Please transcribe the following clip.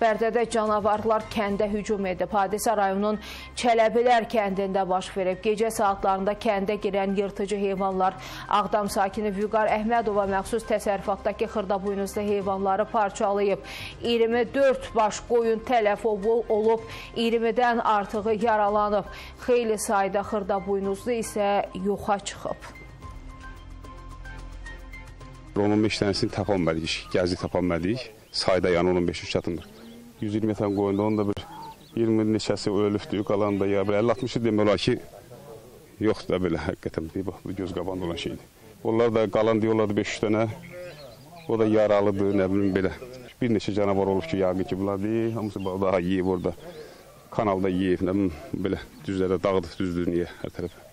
Bərdədə canavarlar kəndə hücum edib. Hadisə rayonun Çələbilər kəndində baş verib. Gecə saatlarında kəndə girən yırtıcı heyvanlar Ağdam sakini Vüqar Əhmədova məxsus təsərrüfatdakı xırdabuynuzlu heyvanları parçalayıb. 24 baş qoyun tələf olub, 20-dən artığı yaralanıb. Xeyli sayda xırdabuynuzlu isə yoxa çıxıb. Onun 5 dənəsini tapa bilmədik, gəzi tapa bilmədik. Sayda yəni 15 çatındır. 120 tane qoyunda onda bir 20 neçəsi ölübdür, qalan da ya 50-60 demək olar ki, yoxdur da belə həqiqətən bax bu göz qabağında olan şeydir. Onlar da qalan diyorlardı 500 dənə. O da yaralıdır, nə bilim belə. Bir neçə canavar olub ki, yəqin ki, bunlar deyil, hamısı daha yeyib orada. Kanalda yeyib, nə bilim belə düzlərdə dağıdıb düzdür niyə hər tərəfə.